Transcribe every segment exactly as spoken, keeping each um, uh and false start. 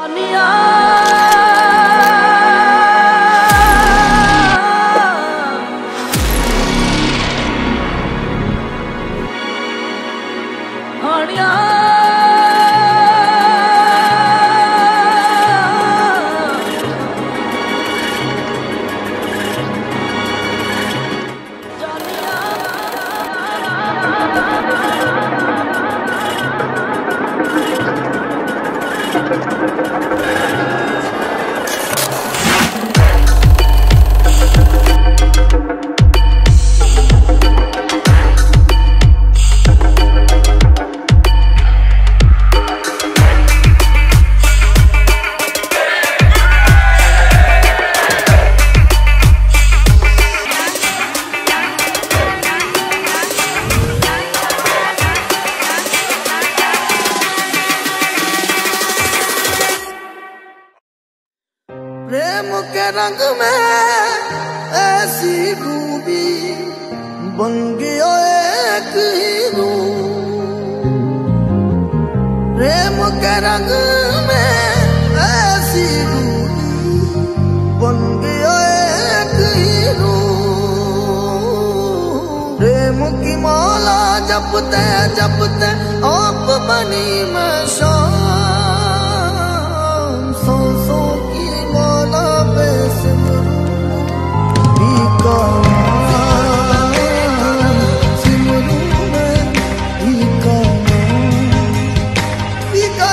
प्रेम के रंग में ऐसी डूबी बन गया एक हीरो। प्रेम के रंग में ऐसी डूबी बन गया एक हीरो। प्रेम की माला जपते जपते आप बनी मैं शाम। सांसों की माला पे सिमरू का सिमरू मैं ही का ही का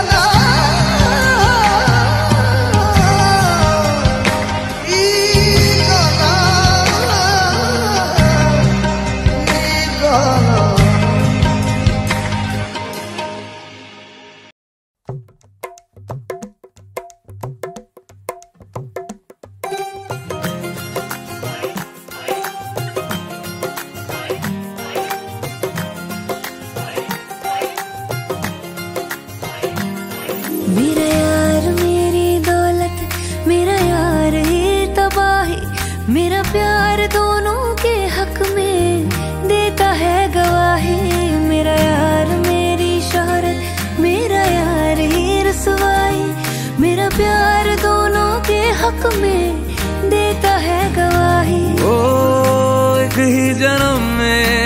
मेरा यार मेरी दौलत, मेरा यार ही तबाही, मेरा प्यार दोनों के हक में देता है गवाही। मेरा यार मेरी शोहरत, मेरा यार ही रसवाई, मेरा प्यार दोनों के हक में देता है गवाही। ओ एक ही जन्म में,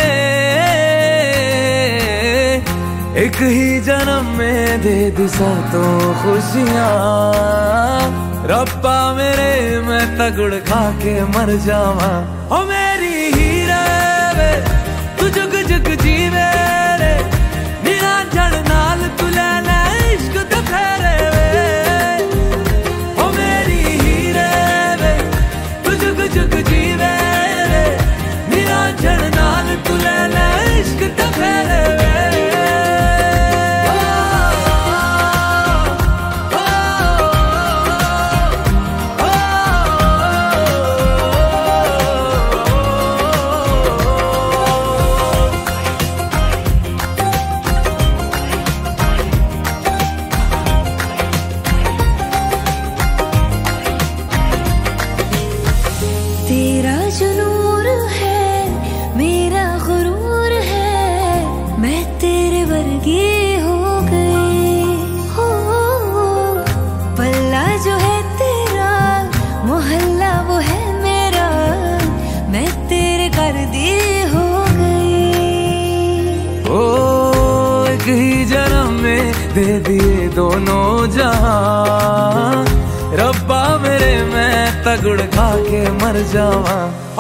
एक ही जन्म में दे दी सातों खुशियाँ। रब्बा मेरे मैं तगड़ खा के मर जावा। ओ मेरी हीरे वे तू जुग जुग जीवे रे, नीला जड़ नाल तू ले ले इश्क दे फेरे वे। ओ मेरी हीरे वे तू जुग जुग जीवे रे, नीला जड़ नाल तू ले ले इश्क दे फेरे वे। तेरा जुनूर है मेरा गुरूर है, मैं तेरे वर्गी हो गई हो। पल्ला जो है तेरा मोहल्ला वो है मेरा, मैं तेरे कर दी हो गई। ओ एक ही जन्म में दे दिए दोनों जहां। रब्बा मेरे मैं तगड़ खा के मर जावा।